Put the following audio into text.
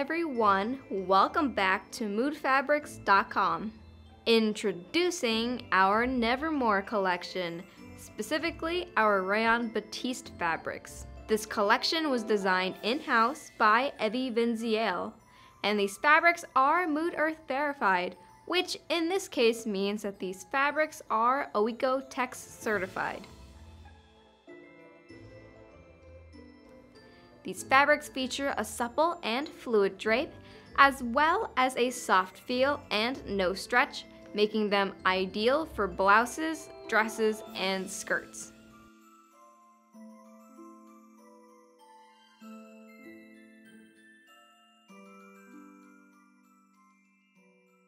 everyone, welcome back to moodfabrics.com. Introducing our Nevermore collection, specifically our Rayon Batiste fabrics. This collection was designed in-house by Evie Vinziel, and these fabrics are Mood Earth verified, which in this case means that these fabrics are grotesque certified. These fabrics feature a supple and fluid drape, as well as a soft feel and no stretch, making them ideal for blouses, dresses, and skirts.